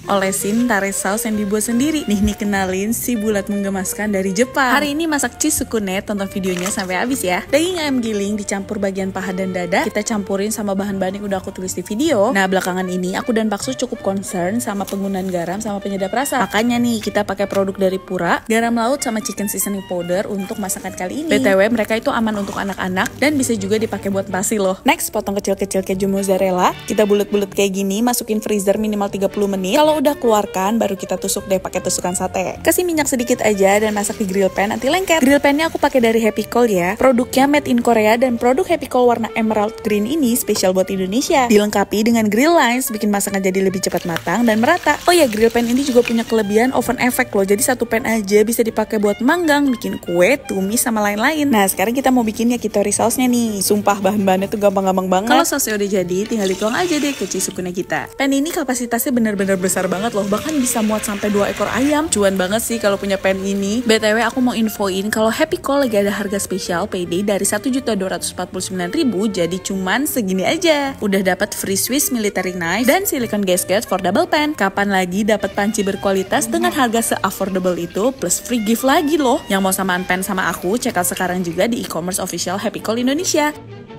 Olesin tare saus yang dibuat sendiri. Nih kenalin si bulat menggemaskan dari Jepang. Hari ini masak cheese sukune, tonton videonya sampai habis ya. Daging ayam giling dicampur bagian paha dan dada, kita campurin sama bahan-bahan yang udah aku tulis di video. Nah, belakangan ini aku dan Paksu cukup concern sama penggunaan garam sama penyedap rasa. Makanya nih kita pakai produk dari Pura, garam laut sama chicken seasoning powder untuk masakan kali ini. BTW mereka itu aman untuk anak-anak dan bisa juga dipakai buat nasi loh. Next, potong kecil-kecil keju mozzarella. Kita bulet-bulet kayak gini, masukin freezer minimal 30 menit. Kalau udah keluarkan, baru kita tusuk deh pakai tusukan sate. Kasih minyak sedikit aja dan masak di grill pan anti lengket. Grill pannya aku pakai dari Happy Coal ya. Produknya made in Korea dan produk Happy Coal warna emerald green ini spesial buat Indonesia. Dilengkapi dengan grill lines, bikin masakan jadi lebih cepat matang dan merata. Oh ya, grill pan ini juga punya kelebihan oven effect loh. Jadi satu pan aja bisa dipakai buat manggang, bikin kue, tumis sama lain-lain. Nah, sekarang kita mau bikin yakitori sausnya nih. Sumpah bahan-bahannya tuh gampang-gampang banget. Kalau sausnya udah jadi, tinggal dituang aja deh ke cheese sukune kita. Pan ini kapasitasnya bener-bener besar banget loh. Bahkan bisa muat sampai 2 ekor ayam. Cuan banget sih kalau punya pan ini. BTW aku mau infoin kalau Happy Coal lagi ada harga spesial payday dari 1.249.000, jadi cuman segini aja. Udah dapat free Swiss military knife dan silicone gasket for double pan. Kapan lagi dapat panci berkualitas dengan harga se-affordable itu plus free gift lagi loh. Yang mau samaan pan sama aku, cek out sekarang juga di e-commerce official Happy Coal Indonesia.